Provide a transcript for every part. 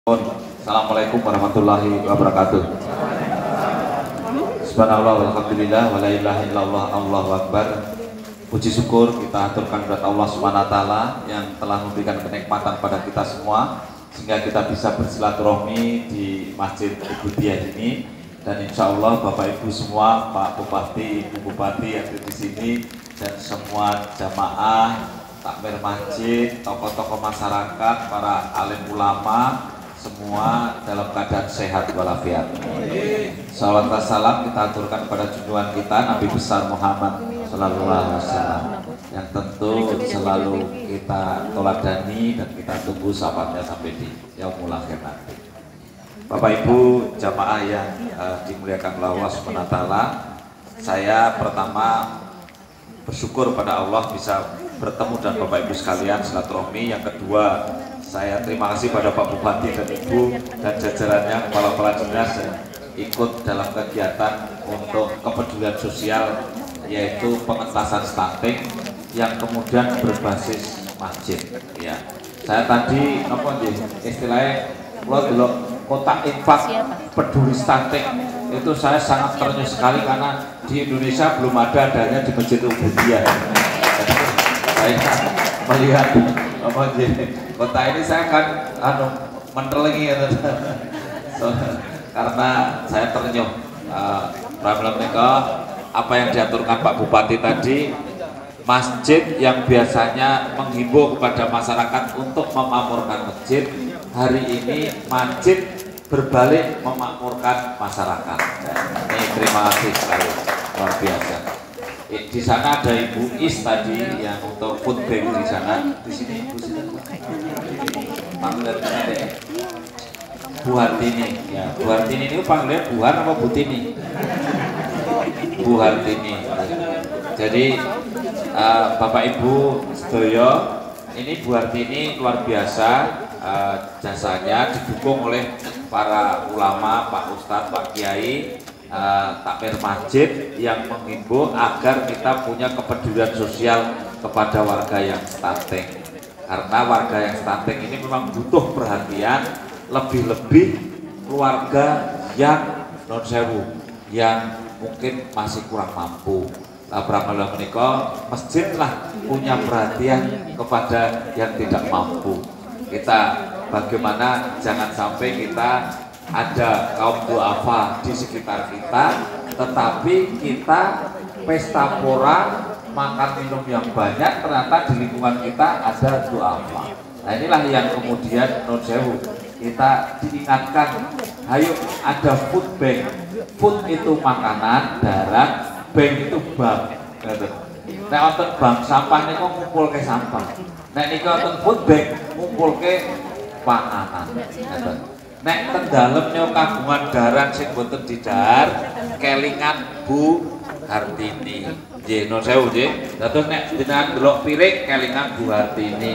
Assalamualaikum warahmatullahi wabarakatuh. Subhanallah walhamdulillah wa la ilaha illallah Allahu akbar. Puji syukur kita aturkan kepada Allah Subhanahu wa taala yang telah memberikan kenikmatan pada kita semua sehingga kita bisa bersilaturahmi di Masjid Ibu Diah ini, dan insya Allah Bapak Ibu semua, Pak Bupati, Ibu Bupati yang ada di sini dan semua jamaah takmir masjid, tokoh-tokoh masyarakat, para alim ulama semua dalam keadaan sehat walafiat. Salawat dan salam kita aturkan pada junjungan kita Nabi besar Muhammad Sallallahu Alaihi Wasallam yang tentu selalu kita teladani dan kita tunggu sahabatnya sampai di yaumul akhir nanti. Bapak Ibu jamaah yang dimuliakan Allah Subhanahu wa taala, saya pertama bersyukur pada Allah bisa bertemu dan Bapak Ibu sekalian silaturahmi. Yang kedua, saya terima kasih pada Pak Bupati dan Ibu dan jajarannya, kepala-kepala dinas yang ikut dalam kegiatan untuk kepedulian sosial, yaitu pengentasan stunting yang kemudian berbasis masjid. Ya, saya tadi istilahnya kalau kotak infak peduli stunting itu saya sangat terenyuh sekali karena di Indonesia belum ada adanya di Masjid Ubudiyah. Saya melihat kota ini saya akan mentelengi karena saya terenyuh. Apa yang diaturkan Pak Bupati tadi, masjid yang biasanya menghimbau kepada masyarakat untuk memakmurkan masjid, hari ini masjid berbalik memakmurkan masyarakat. Ini terima kasih sekali, luar biasa. Di sana ada Ibu Is tadi yang untuk food bank di sana. Di sini Ibu panggilan Bu Hartini. Ya, Bu Hartini ini panggilan Bu Har apa Bu Tini? Bu Hartini. Jadi Bapak Ibu sedaya, ini Bu Hartini luar biasa jasanya, didukung oleh para ulama, Pak Ustadz, Pak Kiai, takmir masjid yang menghimbau agar kita punya kepedulian sosial kepada warga yang stunting, karena warga yang stunting ini memang butuh perhatian, lebih-lebih keluarga yang non sewu, yang mungkin masih kurang mampu. Pramelah menika masjidlah punya perhatian kepada yang tidak mampu. Kita bagaimana jangan sampai kita ada kaum duafa di sekitar kita, tetapi kita pesta pora, makan minum yang banyak, ternyata di lingkungan kita ada duafa. Nah inilah yang kemudian non sewu kita diingatkan, ayo ada food bank. Food itu makanan, darat, bank itu bank. Nek wonten bank sampah niku ngumpulke sampah. Nek niku wonten food bank ngumpulke panganan. Nek ten dalem niku kagungan daran sing boten didahar, kelingan Bu Hartini. Nggih, nun sewu nggih. Dados nek jenengan delok piring kelingan Bu Hartini.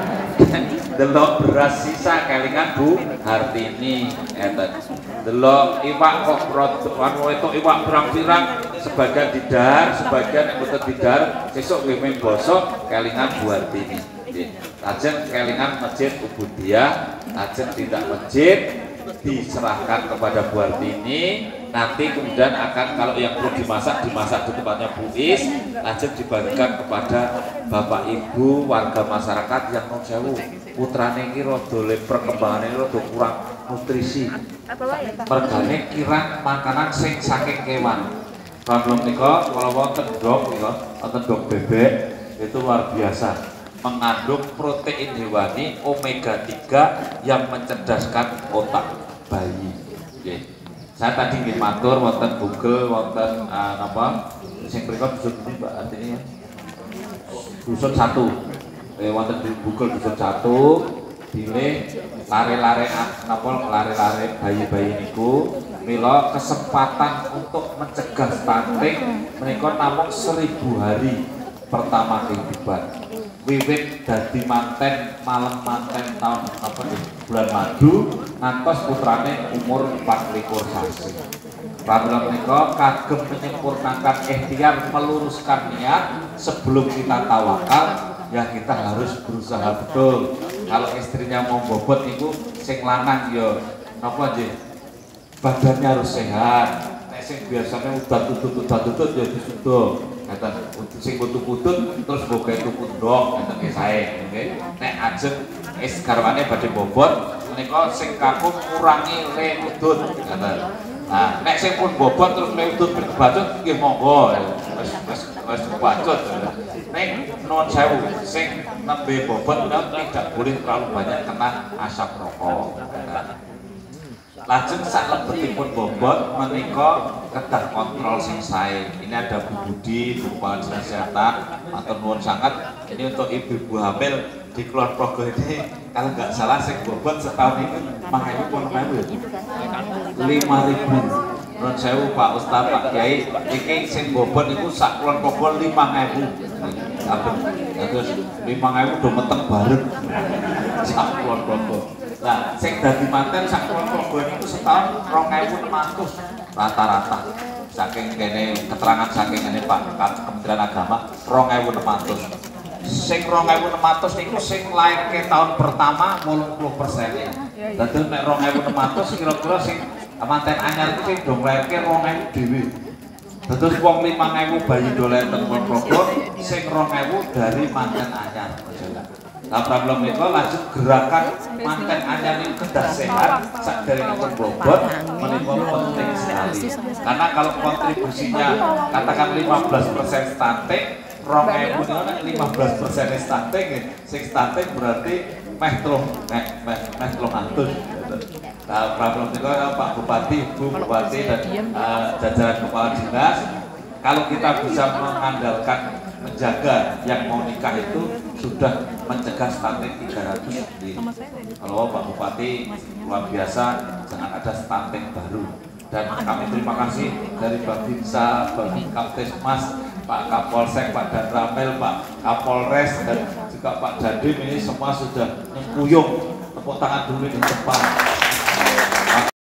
Delok beras sisa kelingan Bu Hartini. Delok iwak kok anu itu iwak pirang-pirang, sebagian didahar, sebagian yang boten didahar, sesuk nggih bosok kelingan Bu Hartini. Lajeng kelingan Masjid Ubudiyah, lajeng tidak masjid diserahkan kepada Bu Hartini. Nanti kemudian akan kalau yang perlu dimasak di tempatnya Bu Is, lajeng dibagikan kepada Bapak Ibu warga masyarakat yang non sewu. Putrane iki rada perkembangannya rada kurang nutrisi. Mergane kirang makanan sing saking kewan. Problem nika kalau wonten dog nika, wonten dog bebek itu luar biasa. Mengandung protein hewani omega 3 yang mencerdaskan otak bayi. Okay. Saya tadi ingin matur wonten Google, wonten apa? Sing mriku dusun pundi Mbak artinya? Dusun 1. Wonten di Google dusun 1, pilih lare-lare napa lare-lare bayi-bayi niku mila kesempatan untuk mencegah stunting menika namung 1000 hari pertama kehidupan. Wiwit dadi manten, malam manten tahun apa nih, bulan madu ngantos putrane umur 24 sasi. Pramelan menika kagem menyempurnakan ikhtiar meluruskan niat sebelum kita tawakal, ya kita harus berusaha betul kalau istrinya mau bobot itu sing lanang yo napa nggih badannya harus sehat. Nek sing biasanya udah tutut ya disudo kata sing kutut-kutut terus boga tuku ndok ngeten nggih sae nggih. Nek ajeng es garwane badhe bobot menika sing kakung kurangi le udut ngoten. Nah, nek sing pun bobot terus le udut berbacut nggih monggo wis bacut. Nek nuwun sewu sing nembe bobot tidak boleh terlalu banyak kena asap rokok. Lajeng sak lebetipun bobot menika kedah kontrol sing sae. Ini ada Bu Budi, Bu Kepala Dinas Kesehatan, matur nuwun sangat. Ini untuk ibu-ibu hamil di Kulon Progo ini kalau nggak salah sing bobot setahun ini 5.000 Nuwun sewu Pak Ustaz, Pak Kiai, iki sing bobot niku sak Kulon Progo 5.000. Saben terus 5.000 do meteng bareng sak Kulon Progo. Nah, sing dadi manten sak Kulon Progo niku setahun 2.600 rata-rata. Saking kene keterangan saking ngene Pak Kementerian Agama 2.600. Sing 2.600 niku sing lair ke tahun pertama 80%. Dadi nek 2.600 kira-kira sing manten anyar iku sing do lairke 2.000 dhewe. Terus wong 5.000 bayi dolen teng Progo sing 2.000 dari manten anyar. Nah problem itu lanjut gerakan manten anyar ini kedah sehat saderengipun bobot menika penting sekali. Karena kalau kontribusinya katakan 15% stunting, 2.000 niku 15% stunting, sing stunting berarti meh 300. Nah problem itu Pak Bupati, Bu Bupati dan jajaran kepala dinas, kalau kita bisa mengandalkan menjaga yang mau nikah itu sudah mencegah stunting 300 sendiri. Kalau Pak Bupati luar biasa, jangan ada stunting baru. Dan kami terima kasih dari Babinsa, Babinkamtesmas, Pak Kapolsek, Pak Danramil, Pak Kapolres dan juga Pak Dandim ini semua sudah nyengkuyung, tepuk tangan dulu di depan.